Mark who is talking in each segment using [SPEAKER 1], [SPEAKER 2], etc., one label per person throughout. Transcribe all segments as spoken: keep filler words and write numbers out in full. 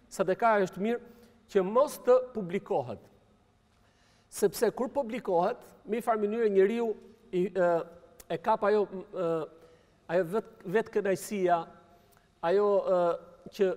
[SPEAKER 1] sadakaja është mirë që mos të publikohet. Sepse kur publikohet, me farë mënyrë njeriu i, e, e kap ajo, e, ajo vetë vet kënaqësia, ajo e, që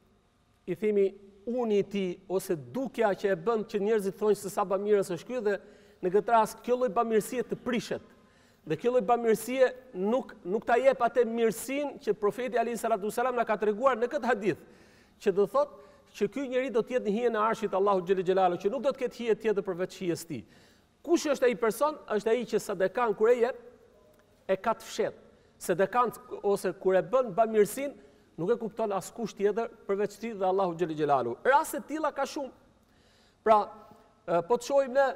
[SPEAKER 1] i themi uni i tij ose dukja që e bën që njerëzit thonë se sa bamirës është ky, dhe në këtë rast kjo lloj bamirësie të prishet. Dhe kjo lloj bamirësie nuk nuk ta jep atë mirësinë që profeti alayhi salatu wasalam na ka treguar në këtë hadith, që do thotë që ky njeri do të jetë në hijen e arshit Allahu xhel xhelalu, që nuk do të ketë hije tjetër përveç hijes tij. Kush është ai person? Është ai që sadekan kur e jep e ka të fshet. Sadekan ose kur e bën bamirësinë nuk e kupton askush tjetër përveç tij dhe Allahu xhel xhelalu. Raste të tilla ka shumë. Pra, po të shohim ne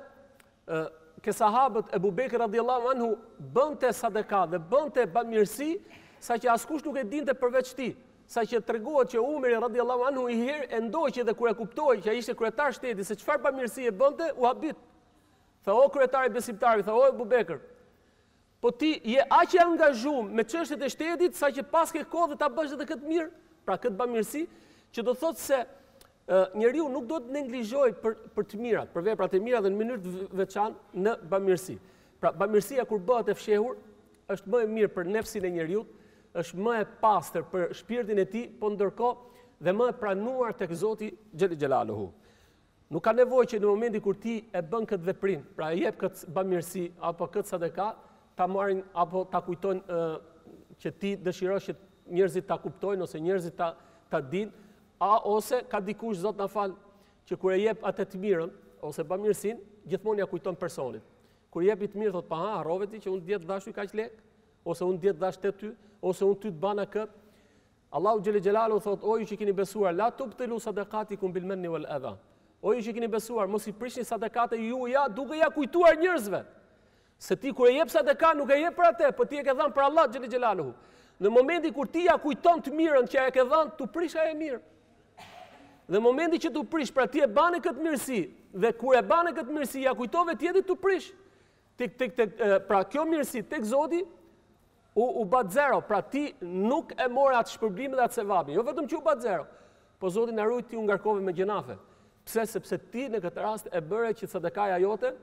[SPEAKER 1] ke sahabët Ebu Bekr radhiyallahu anhu bënte sadaka dhe bënte bamirësi saqë askush nuk e dinte përveç tij. Saqë tregohet që Umeri radhiyallahu anhu i herë e ndoqi dhe kur e kuptoi që ai ishte kryetar shteti se çfarë bamirësi e bënte, u habit. Tha o kryetari besimtarë, tha o Ebu Bekr, po ti je aq i angazhuar me çështjet e shtetit saqë pas ke kohë ta bësh edhe këtë mirë, pra këtë bamirësi, që do thotë se uh, njeriu nuk do të neglizhojë për për të mirat, për veprat e mira dhe në mënyrë të veçantë në bamirësi. Pra bamirësia kur bëhet e fshehur është më e mirë për nefsin e njeriu, është më e pastër për shpirtin e tij, po ndërkohë dhe më e pranuar tek Zoti xhel xhelaluhu. Nuk ka nevojë që në momentin kur ti e bën këtë veprim, pra e jep këtë bamirësi apo këtë sadaka, ta marrin apo ta kujtojnë uh, që ti dëshirosh që njerëzit ta kuptojnë ose njerëzit ta ta dinë, a ose ka dikush Zot na fal që kur e jep atë të mirën ose bamirësinë, gjithmonë ja kujton personit. Kur jep i të mirë thot pa ha, harrove ti që unë djet dashu kaq lek, ose unë djet dash te ty, ose unë ty të bana kët. Allahu xhel xhelalu thot o ju që keni besuar, la tubtilu sadaqatikum bil manni wal adha. O ju që keni besuar, mos i prishni sadakate juaja duke ja kujtuar njerëzve. Se ti kur e jep sadaka nuk e jep për atë, po ti e ke dhënë për Allah xhel xhelaluhu. Në momentin kur ti ja kujton të mirën që e ke dhënë, tu prish ajo mirë. Dhe në momentin që tu prish, pra ti e bane këtë mirësi, dhe kur e bane këtë mirësi ja kujtove tjetrit, tu prish. Tek tek tek pra kjo mirësi tek Zoti u u bat zero, pra ti nuk e morë atë shpërblimin dhe atë sevapin. Jo vetëm që u bat zero, po Zoti na ruaj ti u ngarkove me gjenafe. Pse? Sepse ti në këtë rast e bëre që sadakaja jote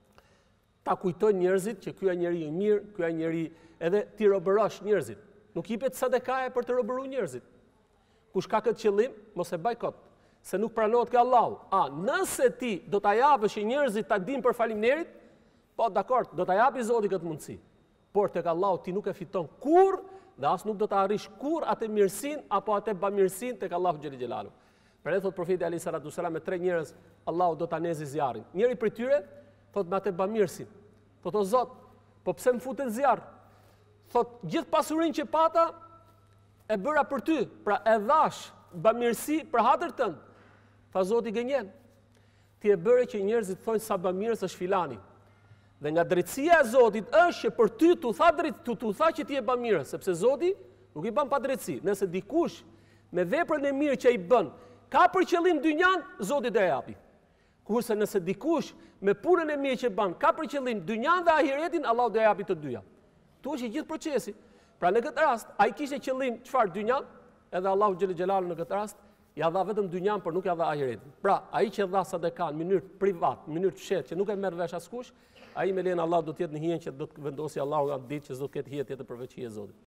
[SPEAKER 1] ta kujtojnë njerëzit që ky është njeri i mirë, ky është njeri, edhe ti robërosh njerëzit. Nuk jepet sadakaja për të robëruar njerëzit. Kush ka këtë qëllim, mos e baj kot, se nuk pranohet ke Allahu. A, nëse ti do ta japësh njerëzit ta dinë për faleminderit, po dakord, do ta japi Zoti këtë mundësi. Por tek Allahu ti nuk e fiton kurrë dhe as nuk do ta arrish kurrë atë mirësinë apo atë bamirësinë tek Allahu xhel xhelalu. Për e thot profeti alayhi salatu wasalam me tre njerëz, Allahu do ta nezi zjarrin. Njëri prej tyre thot me atë bamirësin. Thot o Zot, po pse më futet zjarr? Thot gjithë pasurinë që pata e bëra për ty, pra e dhash bamirësi për hatër tënd. Tha Zoti gënjen. Ti e bëre që njerëzit thonë sa bamirës është filani. Dhe nga drejtësia e Zotit është që për ty tu tha drejt, tu tu tha që ti je bamirës, sepse Zoti nuk i bën pa drejtësi. Nëse dikush me veprën e mirë që i bën ka për qëllim dynjan, Zoti do e japi. Kurse nëse dikush me punën e mirë që bën ka për qëllim dynjan dhe ahiretin, Allahu do e japi të dyja. Tu është i gjithë procesi. Pra në këtë rast, ai kishte qëllim çfarë dynjan, edhe Allahu xhel xhelalu në këtë rast ja dha vetëm dynjan, por nuk ja dha ahiretin. Pra, ai që dha sadaka në mënyrë privat, në mënyrë të fshehtë, që nuk e merr vesh askush, ai me lenin Allah do të jetë në hijen që do të vendosi Allahu atë ditë që do të ketë hije tjetër përveç hije e Zotit.